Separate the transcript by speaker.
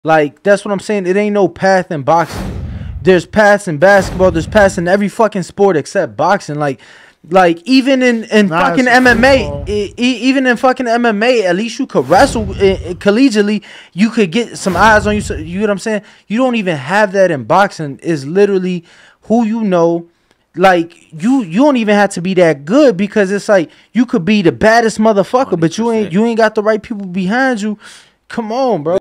Speaker 1: Like, that's what I'm saying. It ain't no path in boxing. There's paths in basketball. There's paths in every fucking sport except boxing. Like even in fucking MMA, even in fucking MMA, at least you could wrestle collegially. You could get some eyes on you. So, you know what I'm saying? You don't even have that in boxing. It's literally who you know. Like you don't even have to be that good, because it's like you could be the baddest motherfucker, 100%. But you ain't got the right people behind you. Come on, bro.